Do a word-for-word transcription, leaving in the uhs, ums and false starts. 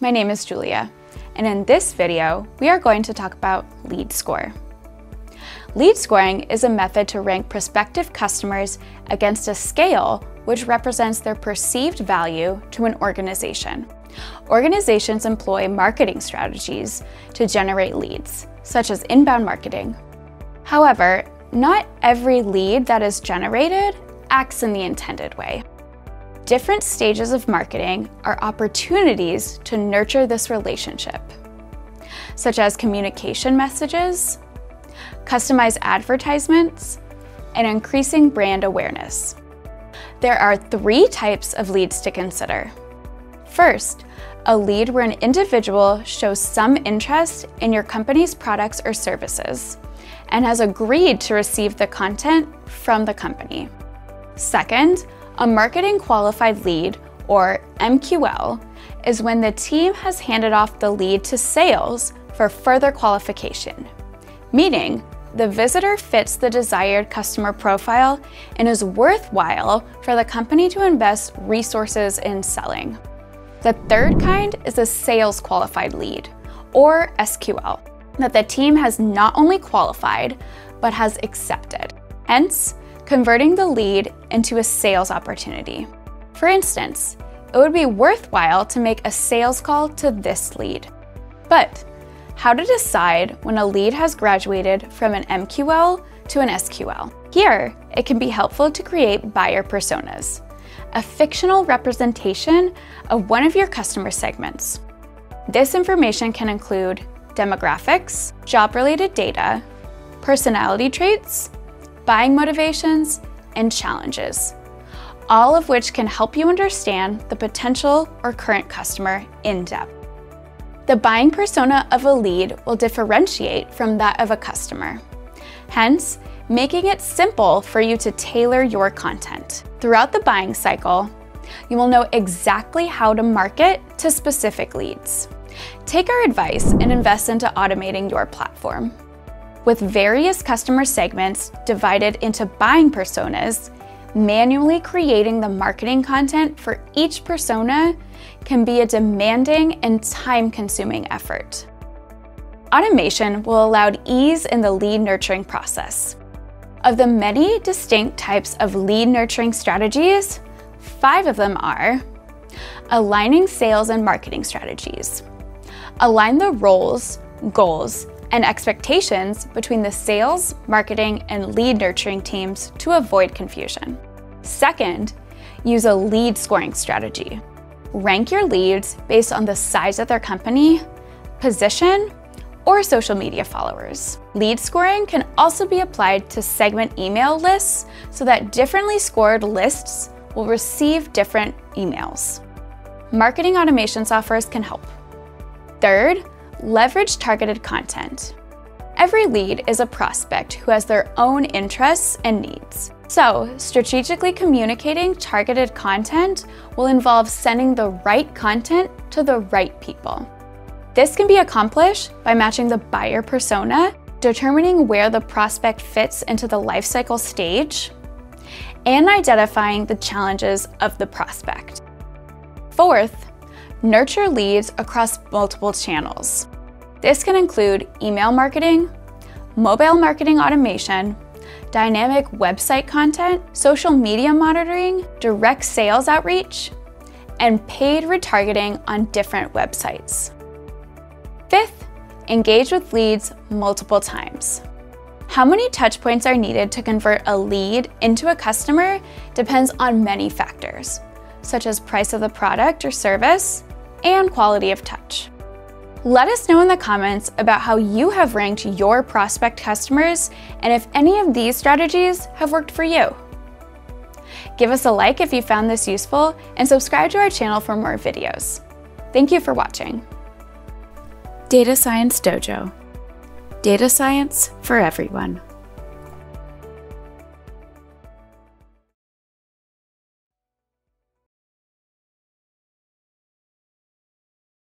my name is Julia, and in this video, we are going to talk about lead score. Lead scoring is a method to rank prospective customers against a scale which represents their perceived value to an organization. Organizations employ marketing strategies to generate leads, such as inbound marketing. However, not every lead that is generated acts in the intended way. Different stages of marketing are opportunities to nurture this relationship, such as communication messages, customized advertisements, and increasing brand awareness. There are three types of leads to consider. First, a lead where an individual shows some interest in your company's products or services and has agreed to receive the content from the company. Second, a marketing qualified lead, or M Q L, is when the team has handed off the lead to sales for further qualification, meaning the visitor fits the desired customer profile and is worthwhile for the company to invest resources in selling. The third kind is a sales qualified lead, or S Q L, that the team has not only qualified, but has accepted, hence converting the lead into a sales opportunity. For instance, it would be worthwhile to make a sales call to this lead. But how to decide when a lead has graduated from an M Q L to an S Q L? Here, it can be helpful to create buyer personas, a fictional representation of one of your customer segments. This information can include demographics, job-related data, personality traits, buying motivations, and challenges, all of which can help you understand the potential or current customer in depth. The buying persona of a lead will differentiate from that of a customer, hence making it simple for you to tailor your content. Throughout the buying cycle, you will know exactly how to market to specific leads. Take our advice and invest into automating your platform. With various customer segments divided into buying personas, manually creating the marketing content for each persona can be a demanding and time-consuming effort. Automation will allow ease in the lead nurturing process. Of the many distinct types of lead nurturing strategies, five of them are aligning sales and marketing strategies. Align the roles, goals, and expectations between the sales, marketing, and lead nurturing teams to avoid confusion. Second, use a lead scoring strategy. Rank your leads based on the size of their company, position, or social media followers. Lead scoring can also be applied to segment email lists so that differently scored lists will receive different emails. Marketing automation softwares can help. Third, leverage targeted content. Every lead is a prospect who has their own interests and needs. So, strategically communicating targeted content will involve sending the right content to the right people. This can be accomplished by matching the buyer persona, determining where the prospect fits into the lifecycle stage, and identifying the challenges of the prospect. Fourth, nurture leads across multiple channels. This can include email marketing, mobile marketing automation, dynamic website content, social media monitoring, direct sales outreach, and paid retargeting on different websites. Fifth, engage with leads multiple times. How many touch points are needed to convert a lead into a customer depends on many factors, such as price of the product or service and quality of touch. Let us know in the comments about how you have ranked your prospect customers and if any of these strategies have worked for you. Give us a like if you found this useful and subscribe to our channel for more videos. Thank you for watching. Data Science Dojo. Data science for everyone.